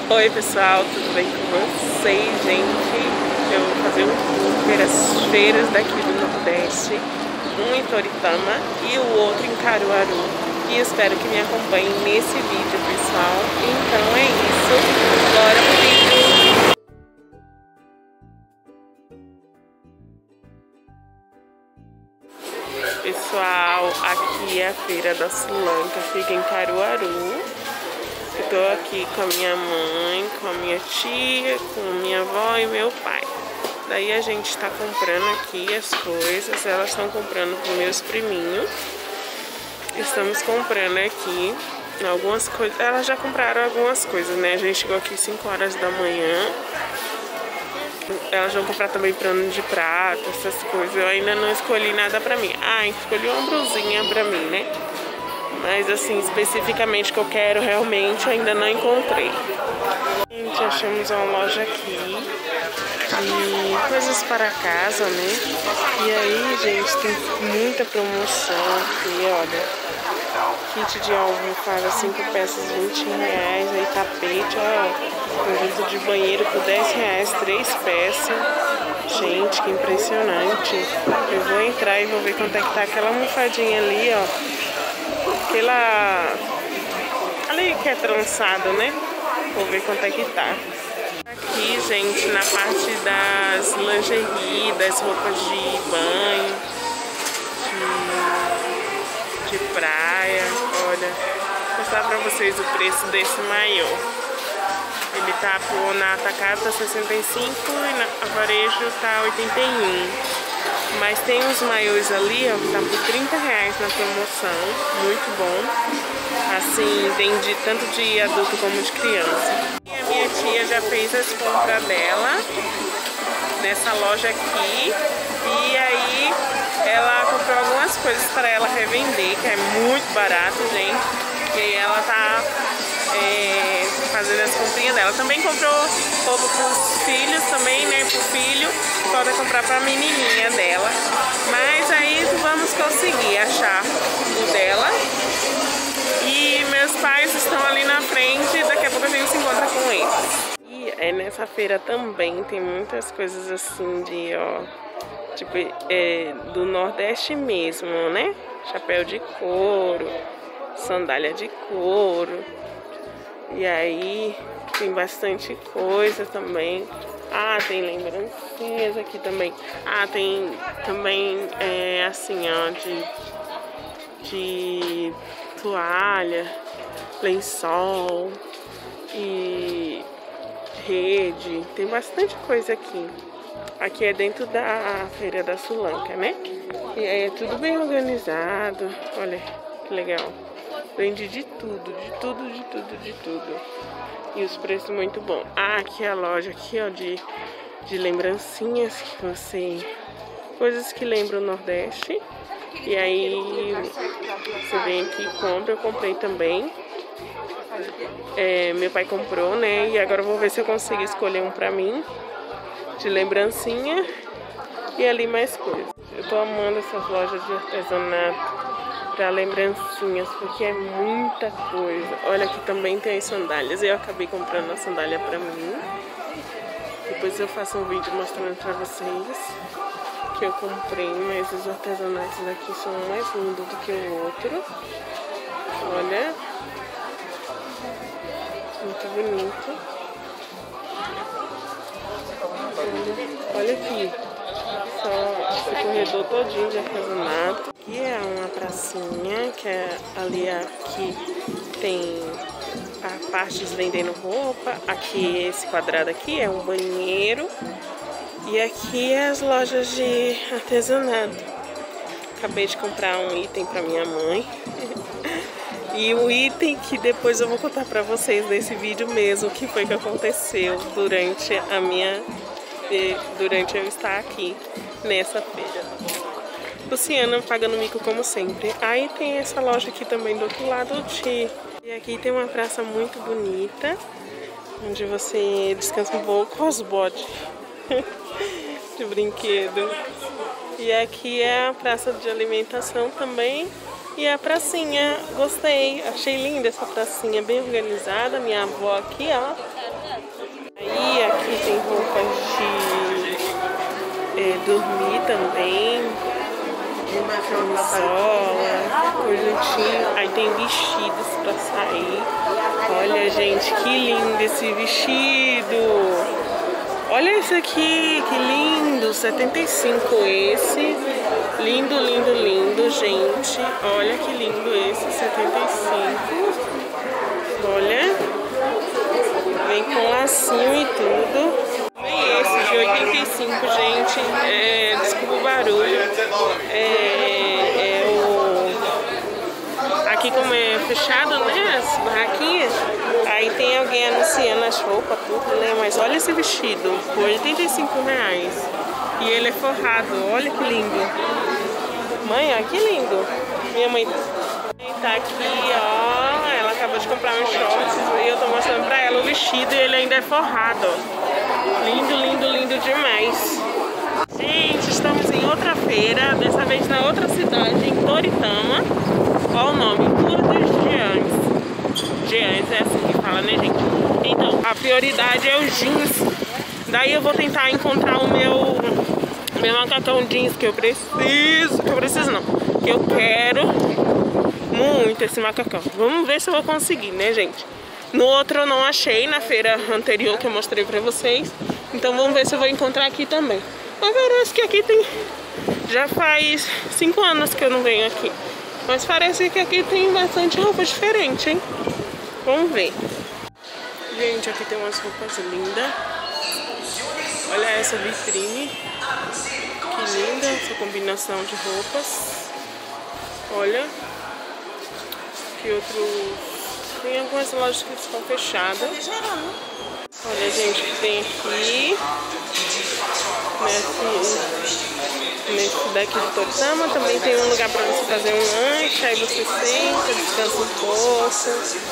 Oi pessoal, tudo bem com vocês, gente? Eu vou fazer um tour pelas feiras daqui do Nordeste, um em Toritama e o outro em Caruaru. E espero que me acompanhem nesse vídeo, pessoal. Então é isso, bora pro vídeo! Pessoal, aqui é a Feira da Sulanca, fica em Caruaru. Eu tô aqui com a minha mãe, com a minha tia, com a minha avó e meu pai. Daí a gente tá comprando aqui as coisas, elas estão comprando com meus priminhos. Estamos comprando aqui algumas coisas, elas já compraram algumas coisas, né? A gente chegou aqui 5 horas da manhã. Elas vão comprar também pano de prata, essas coisas. Eu ainda não escolhi nada pra mim. Ah, escolhi uma blusinha pra mim, né? Mas assim, especificamente que eu quero realmente ainda não encontrei. Gente, achamos uma loja aqui de coisas para casa, né? E aí, gente, tem muita promoção aqui, olha. Kit de almofada, 5 peças, R$20. Aí tapete, ó, conjunto de banheiro por R$10, 3 peças. Gente, que impressionante. Eu vou entrar e vou ver quanto é que tá aquela almofadinha ali, ó. Aquela ali que é trançado, né? Vou ver quanto é que tá. Aqui, gente, na parte das lingerie, das roupas de banho, de praia. Olha, vou mostrar pra vocês o preço desse maiô. Ele tá na atacado tá 65 e na varejo tá 81. Mas tem uns maiôs ali, ó, que tá por R$30 na promoção, muito bom. Assim, vende tanto de adulto como de criança. E a minha tia já fez as compras dela nessa loja aqui. E aí ela comprou algumas coisas para ela revender, que é muito barato, gente. E aí ela tá fazendo as comprinhas dela. Também comprou roupa para os filhos também, né? Pro filho, pode comprar para a menininha dela. Mas aí vamos conseguir achar o dela. E meus pais estão ali na frente, daqui a pouco a gente se encontra com eles. E nessa feira também tem muitas coisas assim de, ó, tipo, do Nordeste mesmo, né? Chapéu de couro, sandália de couro. E aí tem bastante coisa também. Ah, tem lembrancinhas aqui também. Ah, tem também assim, ó, de toalha, lençol e rede. Tem bastante coisa aqui. Aqui é dentro da Feira da Sulanca, né? E aí é tudo bem organizado. Olha que legal. Vende de tudo, de tudo, de tudo, de tudo. E os preços muito bons. Ah, aqui é a loja aqui, ó, de lembrancinhas que você... Coisas que lembram o Nordeste. E aí você vem aqui e compra. Eu comprei também. Meu pai comprou, né? E agora eu vou ver se eu consigo escolher um pra mim. De lembrancinha. E ali mais coisas. Eu tô amando essas lojas de artesanato para lembrancinhas, porque é muita coisa. Olha, aqui também tem as sandálias. Eu acabei comprando a sandália pra mim. Depois eu faço um vídeo mostrando pra vocês que eu comprei, mas os artesanatos daqui são mais lindos do que o outro. Olha, muito bonito. Olha aqui, só esse corredor todinho de artesanato. Aqui é uma pracinha, que é ali, aqui tem a parte vendendo roupa. Aqui, esse quadrado aqui é um banheiro. E aqui é as lojas de artesanato. Acabei de comprar um item para minha mãe. E o item que depois eu vou contar para vocês nesse vídeo mesmo, que foi que aconteceu durante eu estar aqui nessa feira. Luciana pagando mico como sempre. Aí tem essa loja aqui também do outro lado. E aqui tem uma praça muito bonita, onde você descansa um pouco com os bodes de brinquedo. E aqui é a praça de alimentação também. E a pracinha, gostei, achei linda essa pracinha, bem organizada. Minha avó aqui, ó, E aqui tem roupas de dormir também. Camisola, conjuntinho. Aí tem vestidos pra sair. Olha, gente, que lindo esse vestido. Olha esse aqui, que lindo. 75 esse. Lindo, lindo, lindo, gente. Olha que lindo esse, 75. Olha. Vem com lacinho e tudo. E esse de 85, gente. Desculpa o barulho. Aqui como é fechado, né? As barraquinhas. Aí tem alguém anunciando as roupas, tudo, né? Mas olha esse vestido, por 85 reais. E ele é forrado, olha que lindo. Mãe, olha que lindo. Minha mãe tá aqui, ó. Ela acabou de comprar uns shorts e eu tô mostrando pra ela o vestido e ele ainda é forrado, ó. Lindo, lindo, lindo demais. Gente, estamos em outra feira, dessa vez na outra cidade, em Toritama. Olha o nome, Tour dos Giants. Giants é assim que fala, né, gente? Então, a prioridade é os jeans. Daí eu vou tentar encontrar o meu macacão jeans que eu preciso não, que eu quero muito esse macacão. Vamos ver se eu vou conseguir, né, gente? No outro eu não achei, na feira anterior que eu mostrei pra vocês. Então vamos ver se eu vou encontrar aqui também. Mas parece que aqui tem... Já faz 5 anos que eu não venho aqui. Mas parece que aqui tem bastante roupa diferente, hein? Vamos ver. Gente, aqui tem umas roupas lindas. Olha essa vitrine. Que linda essa combinação de roupas. Olha. Que outro... Tem algumas lojas que estão fechadas. Olha, gente, que tem aqui. Nesse daqui de Toritama também tem um lugar para você fazer um lanche. Aí você senta, descansa um pouco,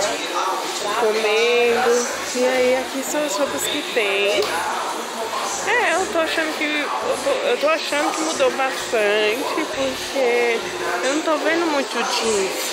comendo. E aí aqui são as roupas que tem. Eu tô achando que mudou bastante, porque eu não tô vendo muito jeans.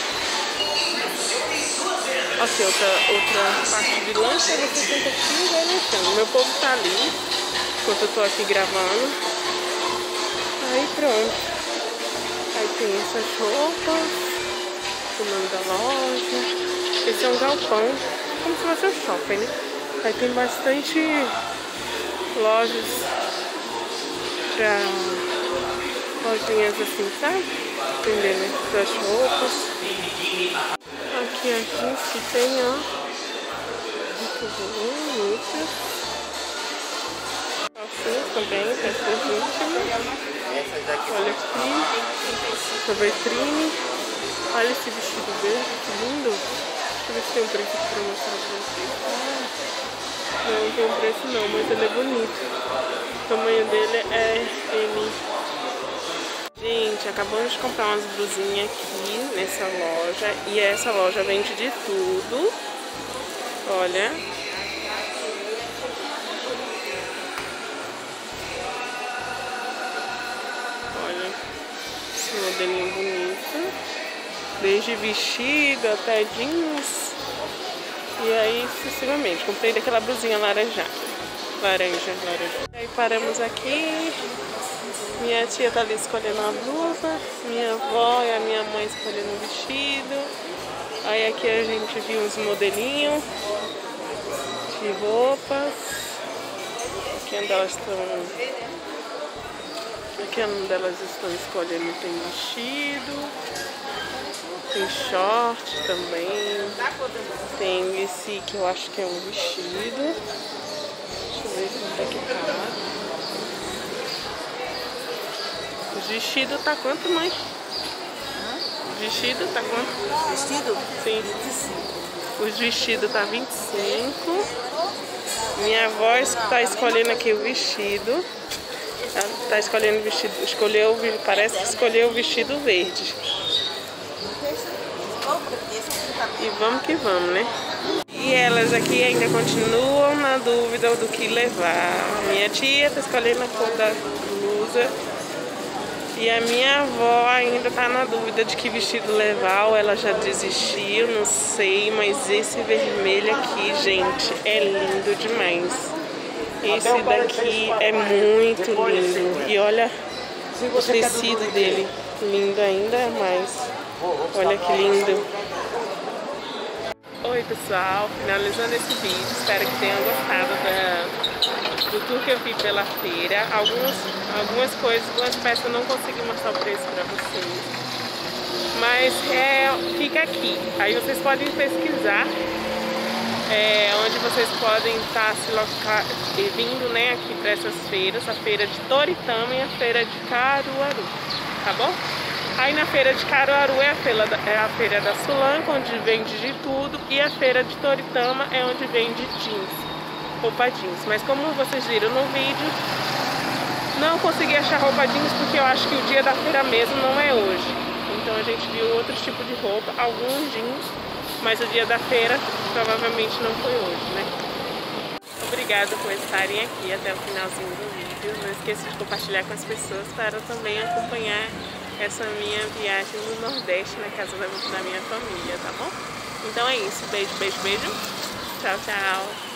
Aqui, outra parte de lanche, aí você senta aqui e vai lanchando. Meu povo tá ali, enquanto eu tô aqui gravando. Aí pronto. Aí tem essas roupas, o nome da loja. Esse é um galpão, como se fosse um shopping, né? Aí tem bastante lojas pra lojinhas assim, sabe? Vendendo essas roupas. Aqui que tem, ó, muito bonito. Calcinhas também, peças íntimas. Olha aqui, essa vitrine. Olha esse vestido verde, que lindo. Deixa eu ver se tem um preço aqui pra mostrar pra vocês. Não, não tem um preço não, mas ele é bonito. O tamanho dele é M. Gente, acabamos de comprar umas blusinhas aqui nessa loja. E essa loja vende de tudo. Olha. Olha esse modelinho bonito. Desde vestido até jeans. E aí, sucessivamente. Comprei daquela blusinha laranja. Aí paramos aqui. Minha tia tá ali escolhendo a blusa, minha avó e a minha mãe escolhendo o vestido. Aí aqui a gente viu uns modelinhos de roupas. Aqui onde elas estão escolhendo tem vestido, tem short também. Tem esse que eu acho que é um vestido. Deixa eu ver quanto é que tá. O vestido tá quanto, mãe? O vestido tá quanto? Vestido? Sim. 25. Os vestidos tá 25. Minha avó tá escolhendo aqui o vestido. Ela tá escolhendo o vestido. Parece que escolheu o vestido verde. E vamos que vamos, né? E elas aqui ainda continuam na dúvida do que levar. Minha tia tá escolhendo a cor da blusa. E a minha avó ainda tá na dúvida de que vestido levar, ou ela já desistiu, não sei. Mas esse vermelho aqui, gente, é lindo demais. Esse daqui é muito lindo. E olha o tecido dele. Lindo ainda mais. Olha que lindo. Oi pessoal, finalizando esse vídeo, espero que tenham gostado do tour que eu fiz pela feira. Algumas coisas, algumas peças eu não consegui mostrar o preço para vocês, mas fica aqui. Aí vocês podem pesquisar onde vocês podem estar vindo, né, aqui para essas feiras, a feira de Toritama e a feira de Caruaru, tá bom? Aí na feira de Caruaru é a feira da Sulanca, onde vende de tudo, e a feira de Toritama é onde vende jeans, roupa jeans. Mas como vocês viram no vídeo, não consegui achar roupa jeans porque eu acho que o dia da feira mesmo não é hoje. Então a gente viu outro tipo de roupa, alguns jeans, mas o dia da feira provavelmente não foi hoje, né? Obrigada por estarem aqui até o finalzinho do vídeo. Não esqueça de compartilhar com as pessoas para também acompanhar essa minha viagem no Nordeste, na casa da minha família, tá bom? Então é isso. Beijo, beijo, beijo. Tchau, tchau.